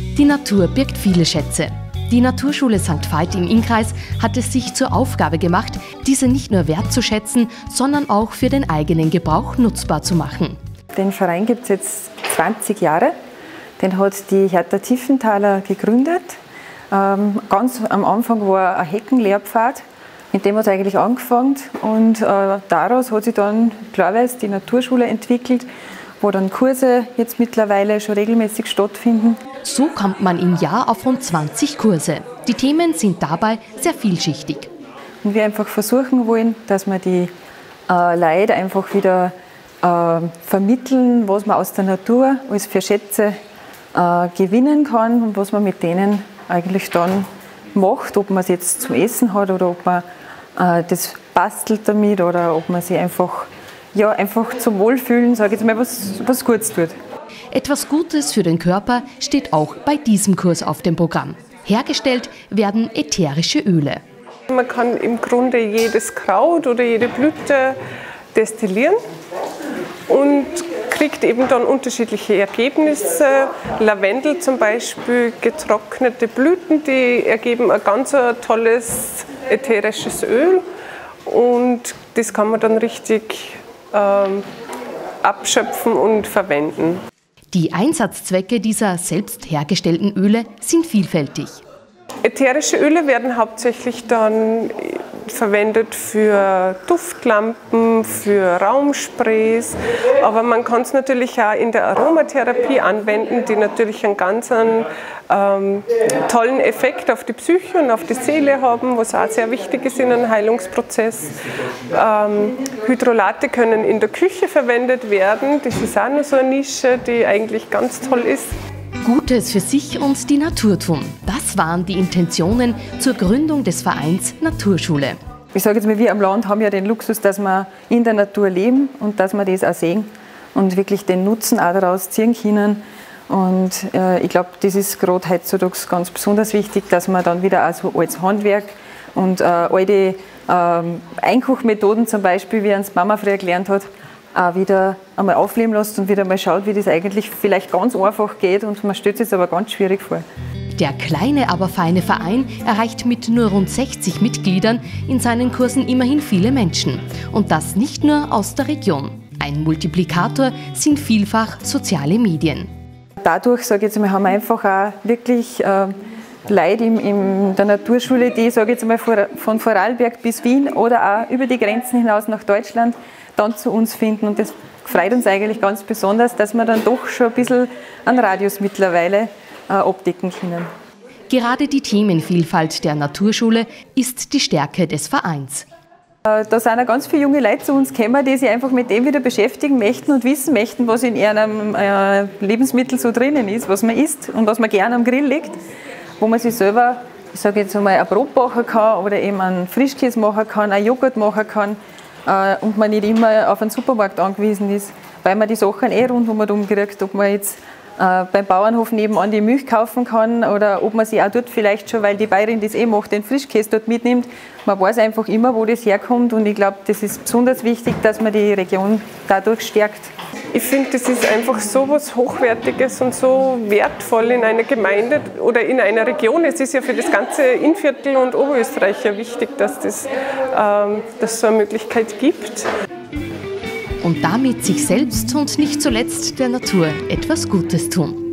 Die Natur birgt viele Schätze. Die Naturschule St. Veit im Innkreis hat es sich zur Aufgabe gemacht, diese nicht nur wertzuschätzen, sondern auch für den eigenen Gebrauch nutzbar zu machen. Den Verein gibt es jetzt 20 Jahre. Den hat die Hertha Tiefenthaler gegründet. Ganz am Anfang war ein Heckenlehrpfad, mit dem hat es eigentlich angefangen. Und daraus hat sich dann klarerweise die Naturschule entwickelt, wo dann Kurse jetzt mittlerweile schon regelmäßig stattfinden. So kommt man im Jahr auf rund 20 Kurse. Die Themen sind dabei sehr vielschichtig. Und wir einfach versuchen wollen, dass wir die Leute einfach wieder vermitteln, was man aus der Natur als für Schätze gewinnen kann und was man mit denen eigentlich dann macht, ob man es jetzt zum Essen hat oder ob man das bastelt damit oder ob man sich einfach zum Wohlfühlen, sage ich jetzt mal, was Gutes tut. Etwas Gutes für den Körper steht auch bei diesem Kurs auf dem Programm. Hergestellt werden ätherische Öle. Man kann im Grunde jedes Kraut oder jede Blüte destillieren und kriegt eben dann unterschiedliche Ergebnisse. Lavendel zum Beispiel, getrocknete Blüten, die ergeben ein ganz tolles ätherisches Öl und das kann man dann richtig abschöpfen und verwenden. Die Einsatzzwecke dieser selbst hergestellten Öle sind vielfältig. Ätherische Öle werden hauptsächlich dann verwendet für Duftlampen, für Raumsprays, aber man kann es natürlich auch in der Aromatherapie anwenden, die natürlich einen ganz tollen Effekt auf die Psyche und auf die Seele haben, was auch sehr wichtig ist in einem Heilungsprozess. Hydrolate können in der Küche verwendet werden, das ist auch noch so eine Nische, die eigentlich ganz toll ist. Gutes für sich und die Natur tun. Das waren die Intentionen zur Gründung des Vereins Naturschule. Ich sage jetzt mal, wir am Land haben ja den Luxus, dass wir in der Natur leben und dass wir das auch sehen und wirklich den Nutzen auch daraus ziehen können. Und ich glaube, das ist gerade heutzutage ganz besonders wichtig, dass man dann wieder auch so altes Handwerk und alte Einkochmethoden zum Beispiel, wie uns Mama früher gelernt hat, auch wieder einmal aufleben lässt und wieder mal schaut, wie das eigentlich vielleicht ganz einfach geht und man stellt es aber ganz schwierig vor. Der kleine, aber feine Verein erreicht mit nur rund 60 Mitgliedern in seinen Kursen immerhin viele Menschen. Und das nicht nur aus der Region. Ein Multiplikator sind vielfach soziale Medien. Dadurch, sage ich jetzt mal, haben wir einfach auch wirklich Leute in der Naturschule, die, sage ich jetzt mal, von Vorarlberg bis Wien oder auch über die Grenzen hinaus nach Deutschland dann zu uns finden. Und das freut uns eigentlich ganz besonders, dass wir dann doch schon ein bisschen einen Radius mittlerweile abdecken können. Gerade die Themenvielfalt der Naturschule ist die Stärke des Vereins. Da sind auch ganz viele junge Leute zu uns gekommen, die sich einfach mit dem wieder beschäftigen möchten und wissen möchten, was in ihrem Lebensmittel so drinnen ist, was man isst und was man gerne am Grill legt, wo man sich selber, ich sage jetzt einmal, ein Brot machen kann oder eben einen Frischkäse machen kann, einen Joghurt machen kann und man nicht immer auf einen Supermarkt angewiesen ist, weil man die Sachen rundum kriegt, ob man jetzt beim Bauernhof nebenan die Milch kaufen kann oder ob man sie auch dort vielleicht schon, weil die Bäuerin das macht, den Frischkäse dort mitnimmt. Man weiß einfach immer, wo das herkommt und ich glaube, das ist besonders wichtig, dass man die Region dadurch stärkt. Ich finde, das ist einfach so was Hochwertiges und so wertvoll in einer Gemeinde oder in einer Region. Es ist ja für das ganze Innviertel und Oberösterreich ja wichtig, dass es so eine Möglichkeit gibt. Und damit sich selbst und nicht zuletzt der Natur etwas Gutes tun.